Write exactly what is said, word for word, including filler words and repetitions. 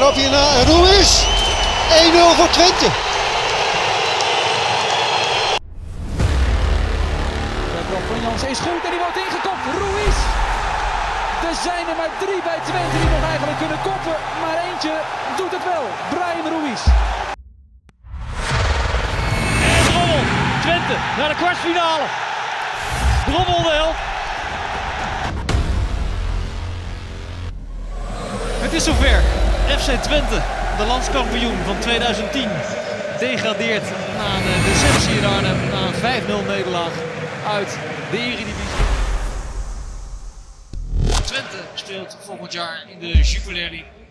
trap hierna en Ruiz. één nul voor Twente. De trap van Jansen is goed en die wordt ingekopt. Ruiz. Er zijn er maar drie bij Twente die nog eigenlijk kunnen koppen. Maar eentje doet het wel. Bryan Ruiz. En Drommel. Twente naar de kwartfinale. Drommel wel. Het is zover. F C Twente, de landskampioen van tweeduizend tien, degradeert na een deceptie in Arnhem, na een vijf nul nederlaag uit de Eredivisie. Twente speelt volgend jaar in de Jupiler League.